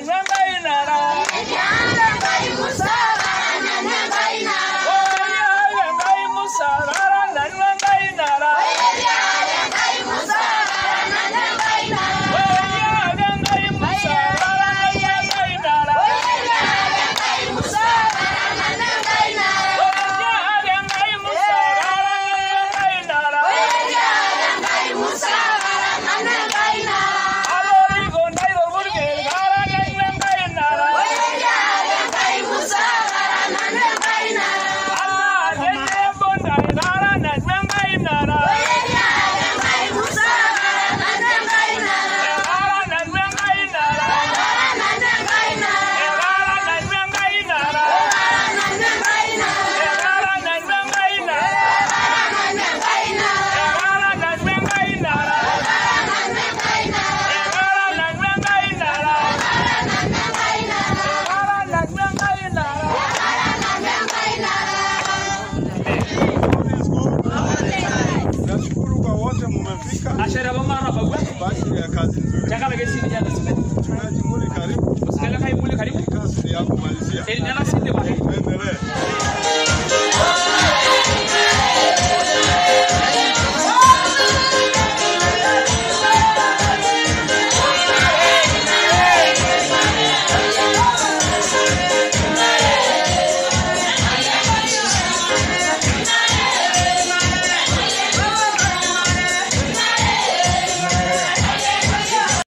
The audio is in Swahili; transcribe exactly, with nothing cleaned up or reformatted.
Ashara mama rabawa. Basi ya kazi nzuri. Chakala gesi ni jana sipe. Tunajimuli karibu. Usikala kai muli karibu. Kazi ya kumalizia. Tena nasi ndio